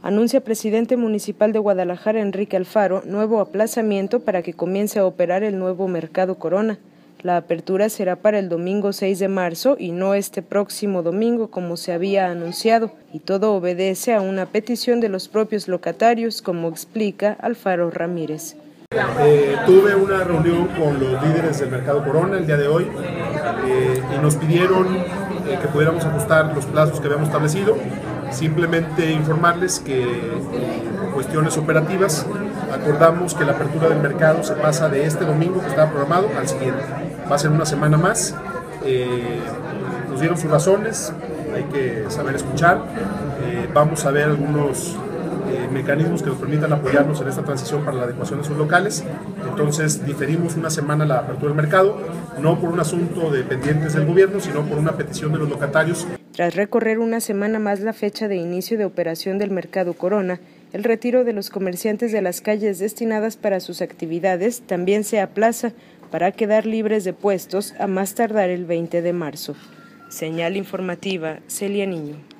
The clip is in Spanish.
Anuncia presidente municipal de Guadalajara, Enrique Alfaro, nuevo aplazamiento para que comience a operar el nuevo Mercado Corona. La apertura será para el domingo 6 de marzo y no este próximo domingo como se había anunciado, y todo obedece a una petición de los propios locatarios, como explica Alfaro Ramírez. Tuve una reunión con los líderes del Mercado Corona el día de hoy y nos pidieron que pudiéramos ajustar los plazos que habíamos establecido. Simplemente informarles que por cuestiones operativas acordamos que la apertura del mercado se pasa de este domingo que estaba programado al siguiente. Va a ser una semana más. Nos dieron sus razones, hay que saber escuchar. Vamos a ver algunos mecanismos que nos permitan apoyarnos en esta transición para la adecuación de sus locales. Entonces diferimos una semana la apertura del mercado, no por un asunto de pendientes del gobierno, sino por una petición de los locatarios. Tras recorrer una semana más la fecha de inicio de operación del Mercado Corona, el retiro de los comerciantes de las calles destinadas para sus actividades también se aplaza para quedar libres de puestos a más tardar el 20 de marzo. Señal informativa, Celia Niño.